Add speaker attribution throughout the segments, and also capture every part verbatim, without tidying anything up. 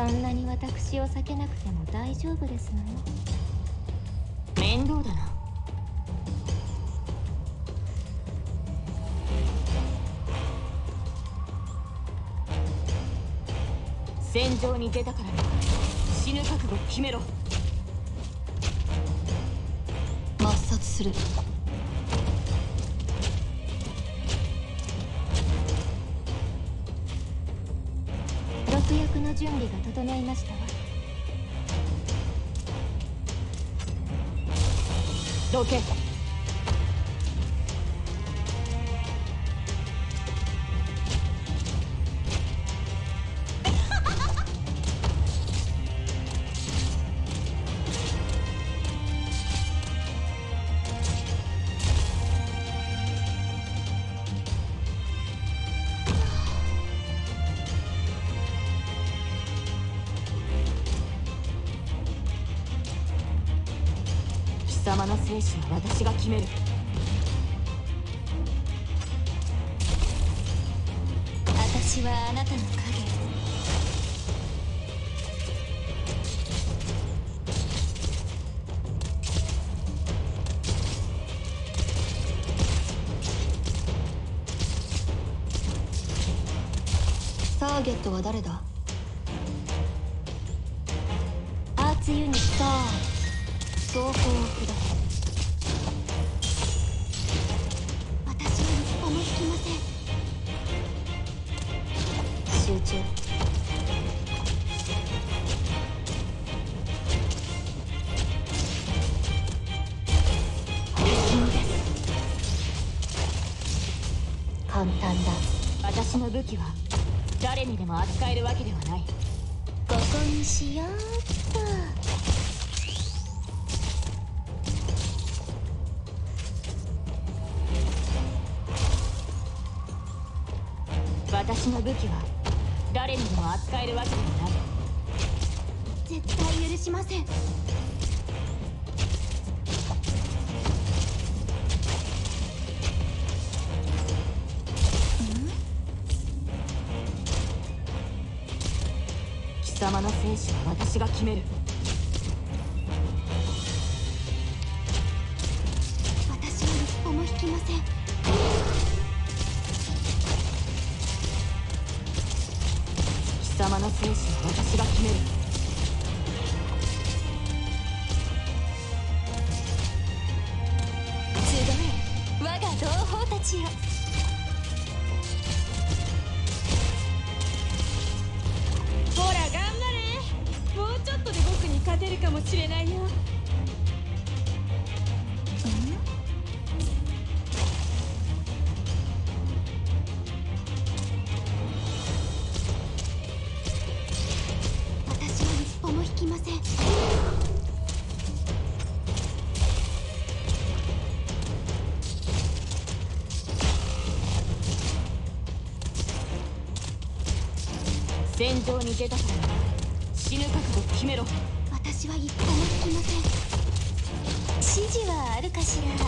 Speaker 1: そんなに私を避けなくても大丈夫ですのよ。
Speaker 2: 面倒だな。戦場に出たからには死ぬ覚悟を決めろ。
Speaker 3: 抹殺する。
Speaker 1: 毒薬の準備が整いましたわ。
Speaker 2: どけ。貴様の生死は私が決める。
Speaker 1: 私はあなたの影。
Speaker 3: ターゲットは誰だ？
Speaker 1: アーツユニット。
Speaker 3: 走行を下す。
Speaker 1: 私は一歩も引きません。
Speaker 3: 集中。
Speaker 1: 簡単だ。
Speaker 2: 私の武器は誰にでも扱えるわけではない。
Speaker 1: ここにしようっと。
Speaker 2: 私の武器は誰にでも扱えるわけではない。
Speaker 1: 絶対許しません。
Speaker 2: 貴様の生死は私が決める。
Speaker 1: 私は一歩も引きません。
Speaker 2: 貴様の生死は私が決める。
Speaker 1: 集え、我が同胞たちよ。
Speaker 4: ほら頑張れ。もうちょっとで僕に勝てるかもしれないよ。
Speaker 1: 私は一歩も引きません。
Speaker 2: 戦場に出たからには死ぬ覚悟を決めろ。
Speaker 1: 私は一歩も引きません。指示はあるかしら。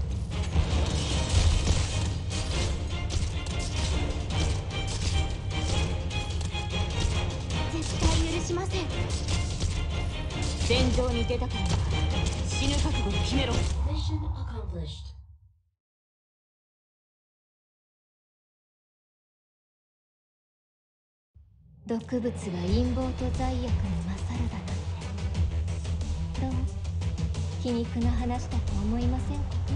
Speaker 1: 絶対許しません。
Speaker 2: 戦場に出たからには死ぬ覚悟を決めろ。
Speaker 1: 毒物が陰謀と罪悪に勝るだなんて、どう皮肉な話だと思いませんか？